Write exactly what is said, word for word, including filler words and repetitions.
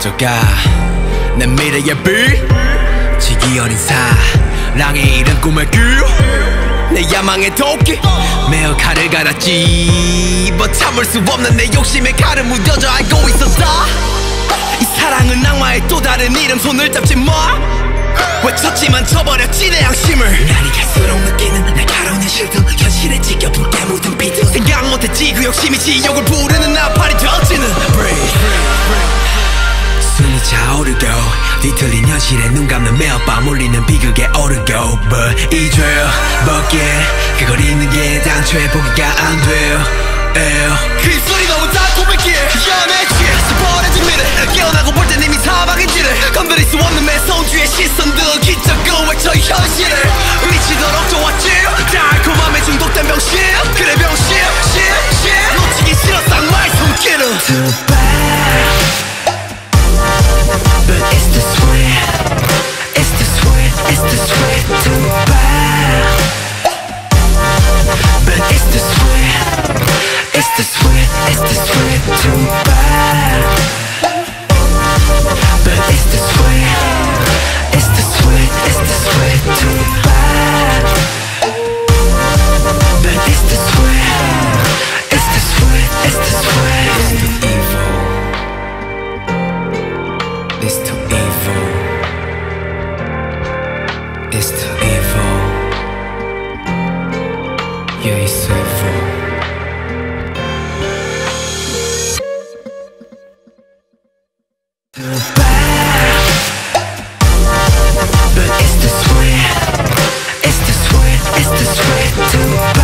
가져가 내 미래의 빛 지기 어린 사랑의 이른 꿈의 길내 야망의 도끼 매어 칼을 갈았지 but 참을 수 없는 내 욕심에 칼을 묻어져 알고 있었다 이 사랑은 악마의 또 다른 이름 손을 잡지 마 외쳤지만 쳐버렸지 내 양심을 날이 갈수록 느끼는 날카로운 실드 현실에 지겨분 깨묻은 비트 생각 못했지 그 욕심이 지옥을 부르는 나팔이 터지는 Breathe 숨이 차오르고 뒤틀린 현실에 눈 감는 매일 밤 울리는 비극에 오르고 But 이 죄 벗게 그걸 잊는 게 당초에 포기가 안 돼요 그 입술이 너무 달콤했기에 연애지 스포레진 미래 깨어나고 볼 땐 이미 사방인지를 건드릴 수 없는 매성주의 시선들 기적으로 외쳐 현실을 미치도록 좋았지 달콤함에 중독된 병실 그래 병실 실, 실 놓치기 싫어 쌍마의 손길을 Too bad But it's the sweet It's the sweet It's the sweet Too bad But it's the sweet It's the sweet, it's the sweet, too bad But it's the sweet It's the sweet, it's the sweet, too bad But it's the sweet It's the sweet, it's the sweet It's too evil It's too evil It's too evil Yeah, it's so evil Too bad But it's the sweet It's the sweet, it's the sweet Too bad